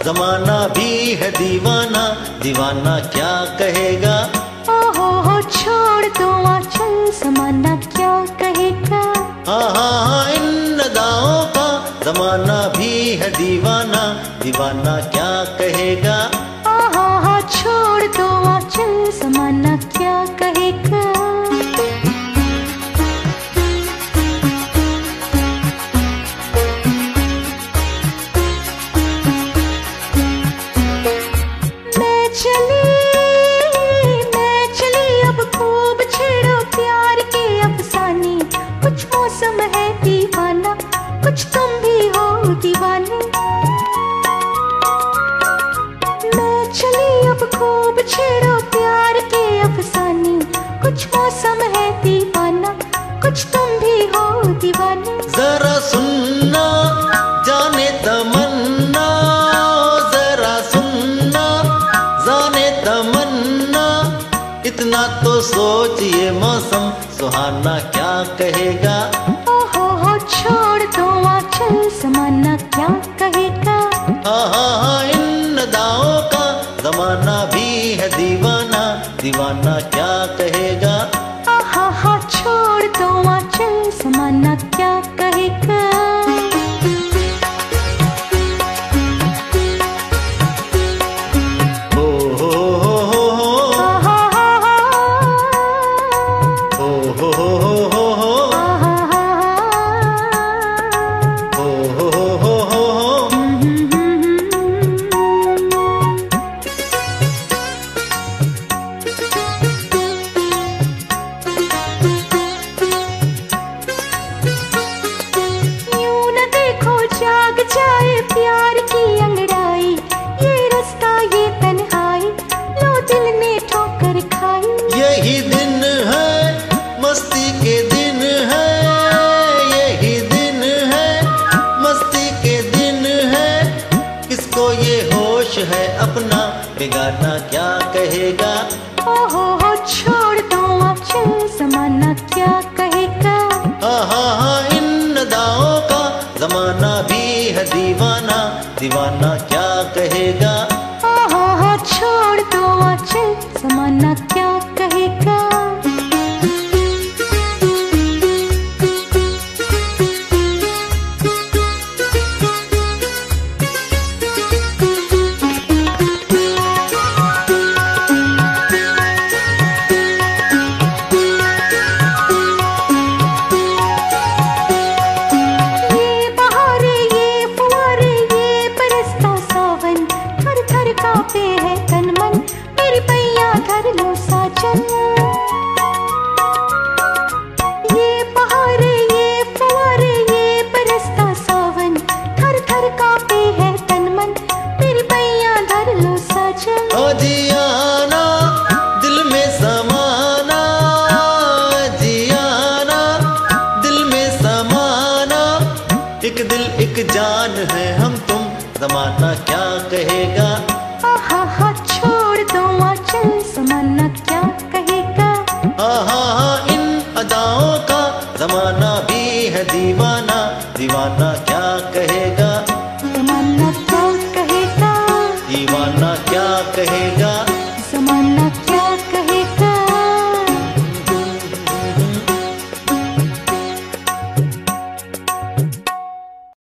जमाना भी है दीवाना, दीवाना क्या कहेगा। हो छोड़ दो आंचल, जमाना क्या कहेगा। हाँ इन अदाओं का जमाना भी है दीवाना, दीवाना क्या कहेगा। छोड़ दो आंचल, जमाना क्या कहेगा। मैं चली अब खूब छेड़ो प्यार के अफसाने, कुछ मौसम है दीवाना, कुछ तुम भी हो दीवाने। खूब छेड़ो प्यार के अफसाने, कुछ मौसम है दीवाना, कुछ तुम भी हो दीवाने। जरा सुनना जाने तमन्ना, जरा सुनना जाने तमन्ना, इतना तो सोचिए मौसम सुहाना क्या कहेगा। हो छोड़ दो आंचल, जमाना क्या कहेगा। हाँ इन अदाओं का जमाना भी है दीवाना, दीवाना क्या कहेगा। छोड़ दो आंचल, जमाना क्या कहेगा। जाए प्यार की अंगड़ाई, ये रास्ता ये तन्हाई, लो दिल ने ठोकर खाई। यही दिन है मस्ती के दिन है, यही दिन है मस्ती के दिन है, किसको ये होश है अपना बेगाना क्या कहेगा। हो छोड़ दो आंचल, जमाना क्या कहेगा। हाँ इन अदाओं का जमाना भी है दीवाना, दीवाना क्या कहेगा। छोड़ दो आंचल, जमाना क्या कहेगा। कांपे है तन मन, मेरी पैया धर लो साजन। ये बहार ये फुवारे ये बरसता सावन, थर थर कांपे है तन मन, मेरी पैया धर लो साजन। ओ जियाना दिल में समाना, जियाना दिल में समाना, एक दिल एक जान है हम तुम, जमाना क्या कहेगा। छोड़ दो आंचल, जमाना क्या कहेगा। इन अदाओं का जमाना भी है दीवाना, दीवाना क्या कहेगा। जमाना क्या कहेगा। दीवाना क्या कहेगा।